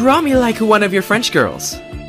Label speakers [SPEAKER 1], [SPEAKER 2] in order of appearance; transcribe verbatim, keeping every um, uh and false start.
[SPEAKER 1] Draw me like one of your French girls.